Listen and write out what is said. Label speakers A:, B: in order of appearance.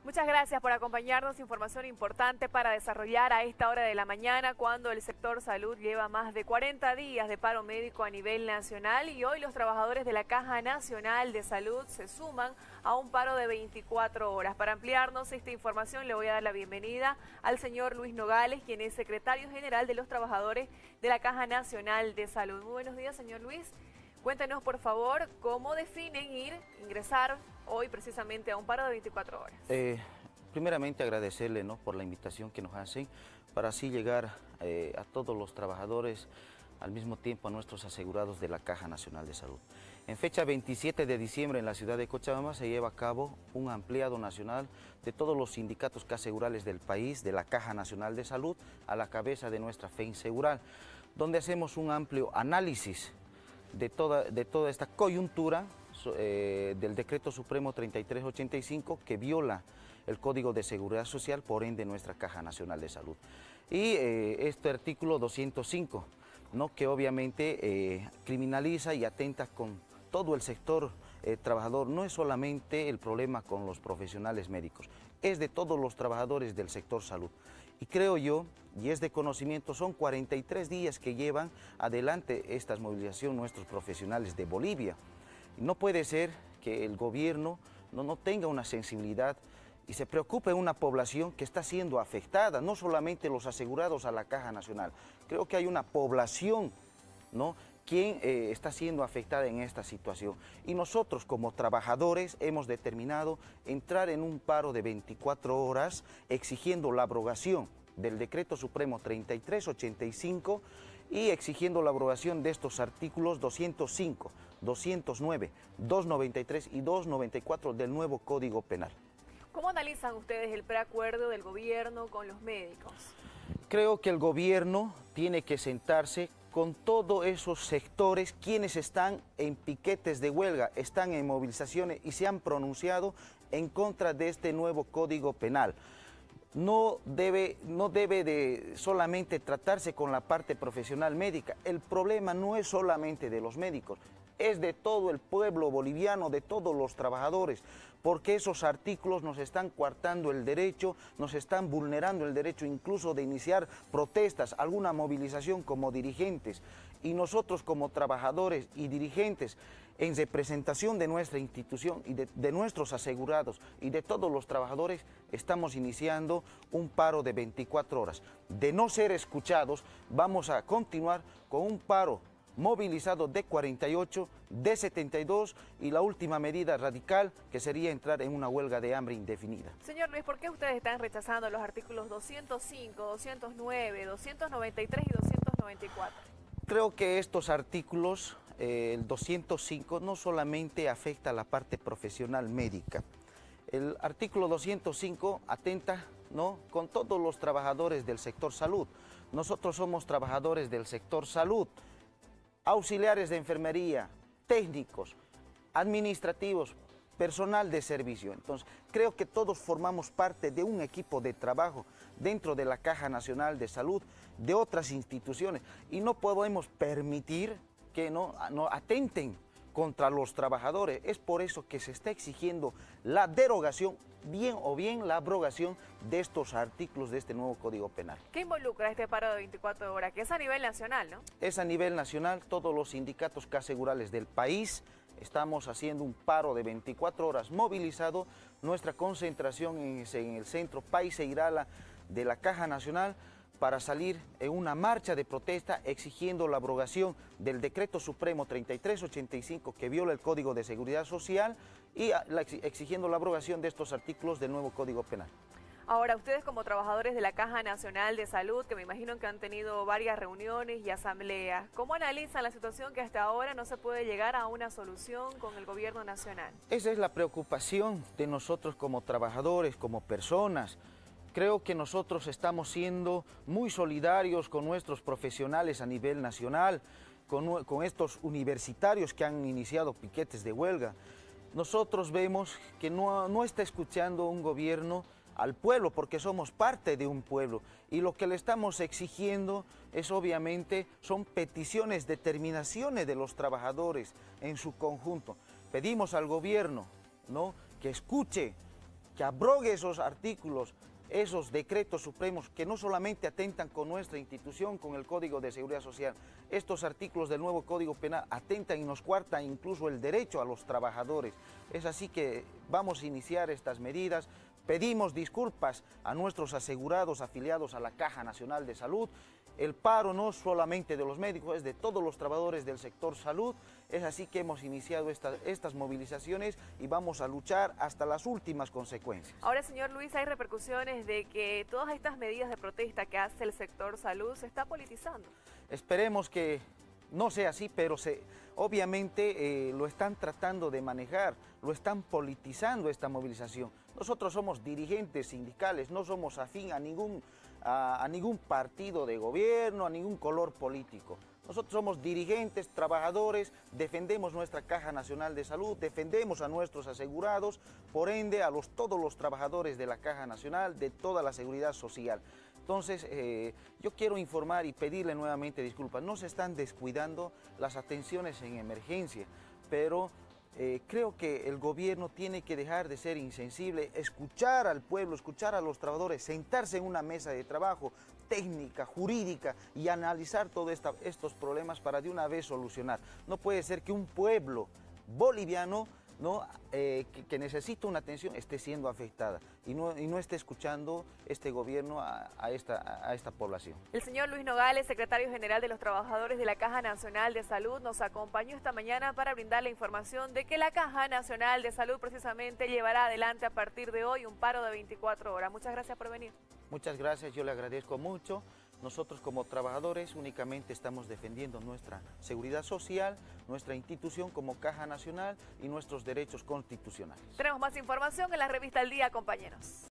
A: Muchas gracias por acompañarnos. Información importante para desarrollar a esta hora de la mañana, cuando el sector salud lleva más de 40 días de paro médico a nivel nacional, y hoy los trabajadores de la Caja Nacional de Salud se suman a un paro de 24 horas. Para ampliarnos esta información le voy a dar la bienvenida al señor Luis Nogales, quien es secretario general de los trabajadores de la Caja Nacional de Salud. Muy buenos días, señor Luis. Cuéntenos, por favor, cómo definen ingresar hoy precisamente a un paro de 24 horas.
B: Primeramente agradecerle, ¿no?, por la invitación que nos hacen para así llegar a todos los trabajadores, al mismo tiempo a nuestros asegurados de la Caja Nacional de Salud. En fecha 27 de diciembre en la ciudad de Cochabamba se lleva a cabo un ampliado nacional de todos los sindicatos casegurales del país, de la Caja Nacional de Salud, a la cabeza de nuestra FENSEGURAL, donde hacemos un amplio análisis de toda esta coyuntura del Decreto Supremo 3385, que viola el Código de Seguridad Social, por ende nuestra Caja Nacional de Salud. Y este artículo 205, ¿no?, que obviamente criminaliza y atenta con todo el sector trabajador. No es solamente el problema con los profesionales médicos, es de todos los trabajadores del sector salud. Y creo yo, y es de conocimiento, son 43 días que llevan adelante esta movilización nuestros profesionales de Bolivia. No puede ser que el gobierno no tenga una sensibilidad y se preocupe en una población que está siendo afectada, no solamente los asegurados a la Caja Nacional. Creo que hay una población, ¿no?, quien está siendo afectada en esta situación. Y nosotros como trabajadores hemos determinado entrar en un paro de 24 horas exigiendo la abrogación del Decreto Supremo 3385 y exigiendo la abrogación de estos artículos 205, 209, 293 y 294 del nuevo Código Penal.
A: ¿Cómo analizan ustedes el preacuerdo del gobierno con los médicos?
B: Creo que el gobierno tiene que sentarse con todos esos sectores quienes están en piquetes de huelga, están en movilizaciones y se han pronunciado en contra de este nuevo Código Penal. No debe de solamente tratarse con la parte profesional médica. El problema no es solamente de los médicos, es de todo el pueblo boliviano, de todos los trabajadores, porque esos artículos nos están coartando el derecho, nos están vulnerando el derecho incluso de iniciar protestas, alguna movilización como dirigentes. Y nosotros como trabajadores y dirigentes, en representación de nuestra institución y de nuestros asegurados y de todos los trabajadores, estamos iniciando un paro de 24 horas. De no ser escuchados, vamos a continuar con un paro movilizado de 48, de 72 y la última medida radical, que sería entrar en una huelga de hambre indefinida.
A: Señor Luis, ¿por qué ustedes están rechazando los artículos 205, 209, 293 y 294?
B: Creo que estos artículos, el 205, no solamente afecta a la parte profesional médica. El artículo 205 atenta, ¿no?, con todos los trabajadores del sector salud. Nosotros somos trabajadores del sector salud, auxiliares de enfermería, técnicos, administrativos, personal de servicio. Entonces, creo que todos formamos parte de un equipo de trabajo dentro de la Caja Nacional de Salud, de otras instituciones, y no podemos permitir que no atenten contra los trabajadores. Es por eso que se está exigiendo la derogación, bien la abrogación de estos artículos de este nuevo Código Penal.
A: ¿Qué involucra este paro de 24 horas? Que es a nivel nacional, ¿no?
B: Es a nivel nacional, todos los sindicatos casegurales del país estamos haciendo un paro de 24 horas movilizado. Nuestra concentración en el centro Paiseirala de la Caja Nacional, para salir en una marcha de protesta exigiendo la abrogación del Decreto Supremo 3385, que viola el Código de Seguridad Social, y exigiendo la abrogación de estos artículos del nuevo Código Penal.
A: Ahora, ustedes como trabajadores de la Caja Nacional de Salud, que me imagino que han tenido varias reuniones y asambleas, ¿cómo analizan la situación que hasta ahora no se puede llegar a una solución con el gobierno nacional?
B: Esa es la preocupación de nosotros como trabajadores, como personas. Creo que nosotros estamos siendo muy solidarios con nuestros profesionales a nivel nacional, con estos universitarios que han iniciado piquetes de huelga. Nosotros vemos que no está escuchando un gobierno al pueblo, porque somos parte de un pueblo, y lo que le estamos exigiendo es obviamente, son peticiones, determinaciones de los trabajadores en su conjunto. Pedimos al gobierno, ¿no?, que escuche que abrogue esos artículos, esos decretos supremos que no solamente atentan con nuestra institución, con el Código de Seguridad Social, estos artículos del nuevo Código Penal atentan y nos coartan incluso el derecho a los trabajadores. Es así que vamos a iniciar estas medidas. Pedimos disculpas a nuestros asegurados afiliados a la Caja Nacional de Salud. El paro no solamente de los médicos, es de todos los trabajadores del sector salud. Es así que hemos iniciado estas movilizaciones y vamos a luchar hasta las últimas consecuencias.
A: Ahora, señor Luis, hay repercusiones de que todas estas medidas de protesta que hace el sector salud se está politizando.
B: Esperemos que no sea así, pero obviamente lo están tratando de manejar, lo están politizando esta movilización. Nosotros somos dirigentes sindicales, no somos afín a ningún partido de gobierno, a ningún color político. Nosotros somos dirigentes, trabajadores, defendemos nuestra Caja Nacional de Salud, defendemos a nuestros asegurados, por ende a todos los trabajadores de la Caja Nacional, de toda la seguridad social. Entonces, yo quiero informar y pedirle nuevamente disculpas. No se están descuidando las atenciones en emergencia, pero creo que el gobierno tiene que dejar de ser insensible, escuchar al pueblo, escuchar a los trabajadores, sentarse en una mesa de trabajo técnica, jurídica y analizar todos estos problemas para de una vez solucionar. No puede ser que un pueblo boliviano que necesita una atención esté siendo afectada y no esté escuchando este gobierno a esta población.
A: El señor Luis Nogales, secretario general de los trabajadores de la Caja Nacional de Salud, nos acompañó esta mañana para brindar la información de que la Caja Nacional de Salud precisamente llevará adelante a partir de hoy un paro de 24 horas. Muchas gracias por venir.
B: Muchas gracias, yo le agradezco mucho. Nosotros como trabajadores únicamente estamos defendiendo nuestra seguridad social, nuestra institución como Caja Nacional y nuestros derechos constitucionales.
A: Tenemos más información en la revista El Día, compañeros.